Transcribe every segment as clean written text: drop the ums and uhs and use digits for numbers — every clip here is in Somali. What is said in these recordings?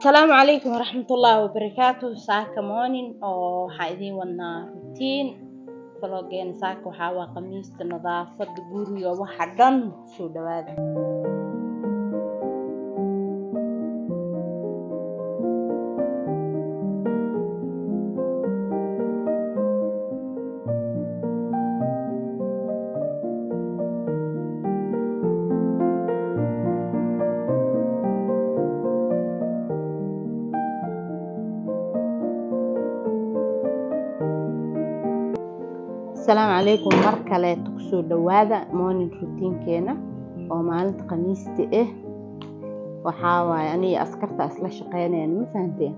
السلام عليكم ورحمة الله وبركاته. ساكا مونين أو حايدين ونا روتين فلوجين ساكا وحاوا قميص نظافة جوري وحدن سو دواد. السلام عليكم مركلة تكسو دوادا مونين روتين كينا ومالنت قميصتي وحاوا يعني أسكرت أسلا شقينين ما فهمتين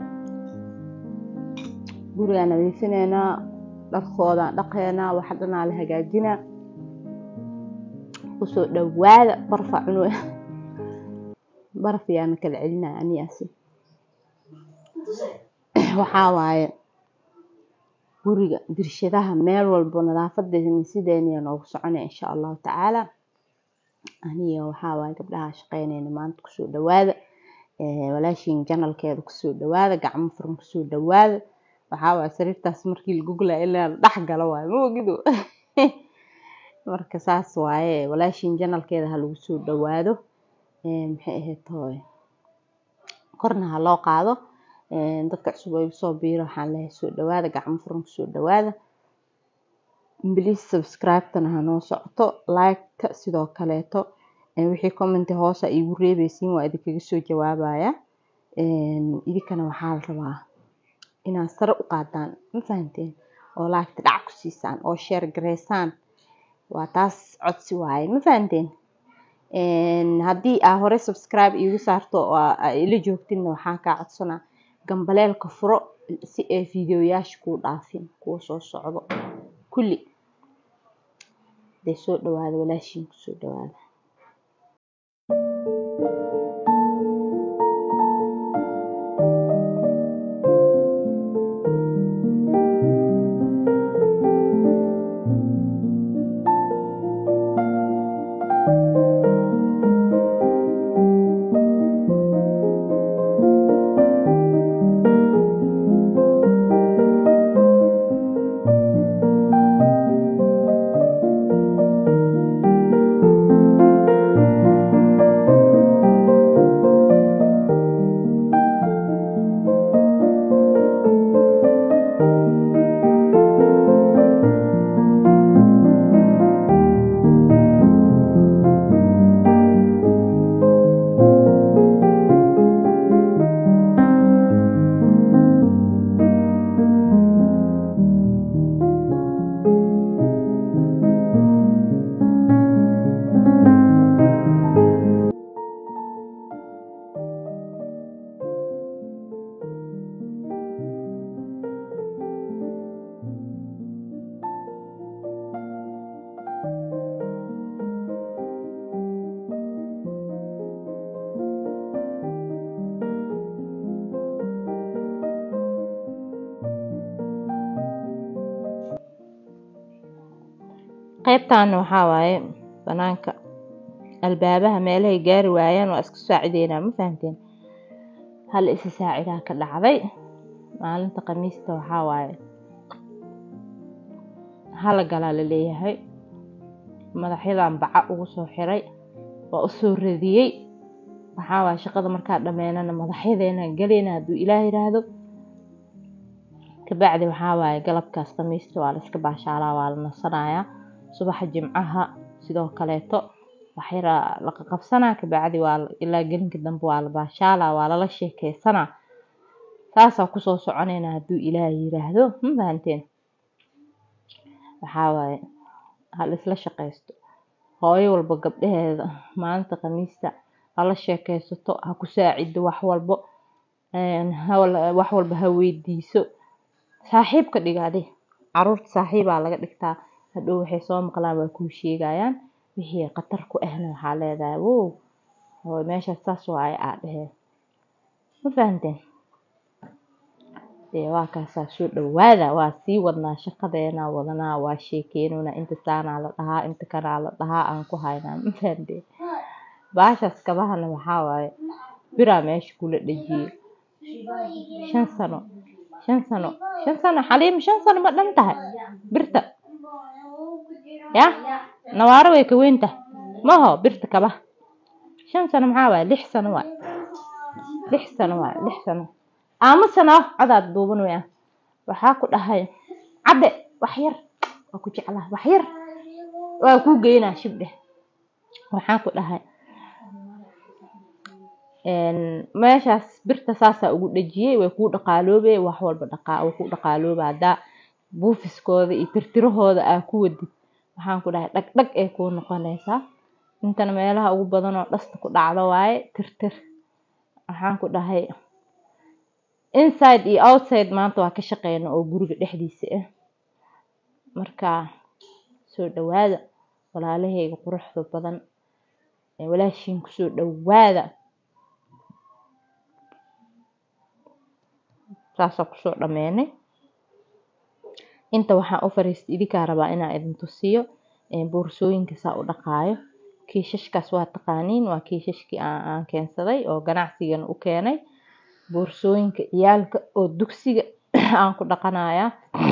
قولي أنا بيسنينا للخوضة لقينا وحدنا على هجاجنا كسو دوادا برفع عنوه برفي أنا كالعلنا يعني أسي وحاوا guriga dirshadaha meel walba nadaafadda sideena noogu soconay insha Allah taala aniga waxa waay gabdhaha shaqeynayna maanta ku soo dhawaada walaashin channelkeeda ku soo dhawaada gacmo furan ku soo dhawaada waxa waay sariirtaas markii la google ilaa dhax galo waay ma ogido marka saas waaye walaashin channelkeeda ha lagu soo dhawaado maxay ahayd tooy korna ha loo qaado dadka cusub ay soo biiro waxaan leeyahay soo dhawaada gacmo furan ku soo dhawaada please subscribe tana ha noo socoto like sidoo kaleeto wixii comment hoos ay igu reebaysiin waa idinkaga soo jawaabaya idinkana waxaa la rabaa inaad sare u qaadaan ma fahanteen oo like dhac ku siisaan oo share gareysaan waa taas codsi waaye ma fahanteen haddii aa hore subscribe iigu saarto oo ila joogtinna waxaan kaa codsanaa gambaleelka furo si ay fiidiyoyaasha ku dhaafin kuwa soo socdo kulli de soo dhawaada walaashin ku soo dhawaada qaybtaan waxa waaye banaanka albaabaha meelahay gaari waayaan waa isku saacideynaa ma fahanteen hal isa saacidaa ka dhacday maalinta khamiista waxa waaye hala galaa la leeyahay madaxyadan baca ugu soo xiray waa u soo radiyay waxa waaye shaqada markaa dhameynana madaxyadeena galeyna hadduu ilaahay yiraahdo kabacdi waxa waaye galabkaas khamiista waa la iska baashaalaa waa la nasanayaa subaxa jimcaha sidoo kaleeto waxyara la qabsanaa kabacdi waa ilaa gelinka dambe waa la baashaalaa waa la sheekeysanaa saasa ku soo soconayna hadduu ilaahay yiraahdo ma fahanteen waxa waaye hal isla shaqeysto hooyo walba gabdhaheeda maalinta khamiista la sheekeysato ha ku saacido wax walba ha weydiiso saaxiibka dhigaade caruurta saaxiibaa laga dhigtaa hadhow waxay soo maqlaan waa kuu sheegayaan wixii khatar ku ahna waxaa leedahay wow oo meeshaas saas waaye aa dhehee ma fahanteen waa kaasaa soo dhawaada waa sii wadnaa shaqadeena wadanaa waa sheekeynuna inta saanaa la dhahaa inta kanaa la dhahaa aan ku haynaa ma fahanteen baashaas kabahana waxaa waaye biraa meesha kula dhejiyey shan sano xaliim 5 sano ma dhan tahay birta ya nawaaro way ka weynta maho birta kaba 5 sano maxaa waay 6 sano waay 6 sano aamusana cadaad duuban weeyaan waxaa ku dhahay cadde wax yar waa ku jeclaa wax yar waa ku geynaa shibdhe waxaan ku dhahay meeshaas birta saasa ugu dhajiyay way ku dhaqaaloobay wax walba way ku dhaqaaloobaa hada buufiskooda iyo tirtirahooda aa ku wadid waxaan ku dhahay dhag ee ku noqonaysaa intana meelaha ugu badan oo dhasta ku dhacdo waaye tirtir waxaan ku dhahay inside iyo outside maanta waa ka shaqeynaa oo guriga dhexdiisa ah marka soo dhawaada walaalahayga quruxda badan walaashiin ku soo dhawaada saasa ku soo dhameynay inta waxaan u fariistay idinka rabaa inaan idin tusiyo boorsooyinka saa u dhaqaayo kiishashkaas waa taqaaniin waa kiishashkii aan keensaday oo ganacsigan u keenay boorsooyinka ciyaalka oo dugsiga aan ku dhaqanayaa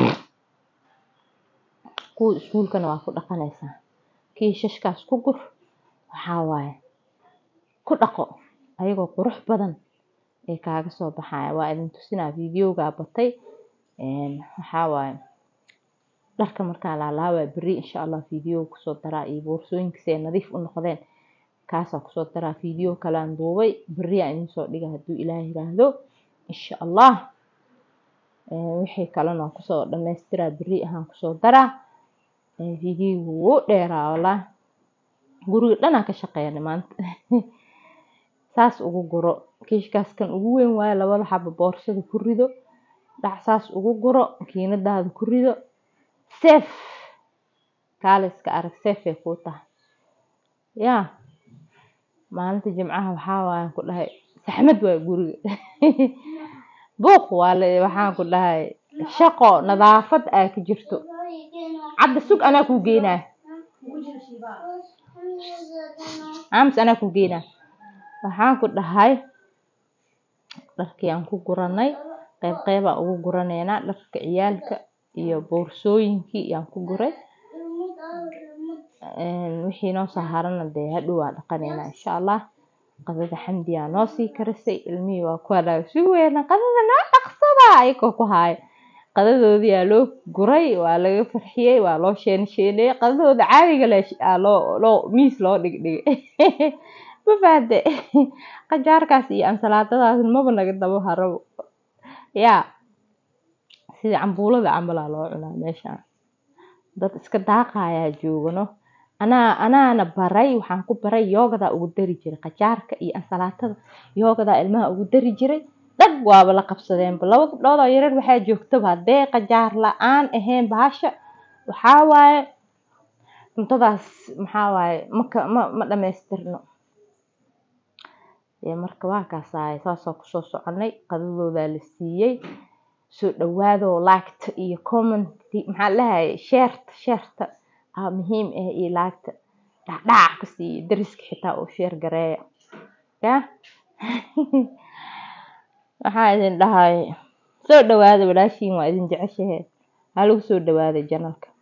kuwa iskuulkana waa ku dhaqanaysaa kiishashkaas ku gur waxaa waaye ku dhaqo ayagoo qurux badan ee kaaga soo baxaya waa idin tusinaa videoga batay waxaa waaye dharka markaa laalaabaa beri insha Allah video kusoo daraa iyo boorsooyinka si nadiif u noqdeen kaasa kusoo daraa video kale aan duubay beri aan idin soo dhiga haduu Ilaahay yiraahdo insha Allah wixii kalena kusoo dhameystiraa beri ahaan kusoo daraa video wuu dheeraa walaa guriga dhan aan ka shaqeynay maanta saas ugu guro kiishkaas kan ugu weyn waaye labada xabo boorsada ku rido dhac saas ugu guro kiinadaada ku rido safe kaaliska arag safe ku tahay ya maalinta jimcaha waxaa waaye ku dhahay saxmad waa guriga buuq waale waxaan ku dhahay shaqo nadaafad ay ka jirto cadda sug anaa ku geynaa anaa ku geynaa waxaan ku dhahay dharkii aan ku guranay qayb aan ugu guraneynaa dharka ciyaalka iyo boorsooyinkii aan ku guray wixii noo soo harana dee hadhow waa dhaqaneynaa insha Allah qadada xamdiya noo sii karisay ilmihii waa ku hadhaa si weyn qadada noo dhaqsada ayagoo ku haay qadadoodii aa loo guray waa laga farxiyay waa loo sheenay qadadooda caadiga loo miis loo dhigdhigay ma faade qajaarkaas iyo ansalaatadaas maba naga dabo harabo ya sida cambuulada camal loo cunaa meeshaan dad iska daaqaya joogano anaana baray waxaan ku baray yoogada ugu dari jiray qajaarka iyo ansalaatada yoogada ilmaha ugu dari jiray dad waaba la qabsadeen laba gabdhood oo yaryar waxaa joogto hadee qajaar la'aan ahayn bahasha waxaa waaye cuntadaas maxaa waaye ma dhameystirno marka waa kaasaay saasoo kusoo soconay qadadooda la siiyay soo dhawaado like iyo comment maxaa lahaye share muhiim ah iyo like dhac ka sii dariska xitaa oo share gareeya ya waxaa idin dhahay soo dhawaada walaashiin waa idin jeceshahay ha lagu soo dhawaada channelka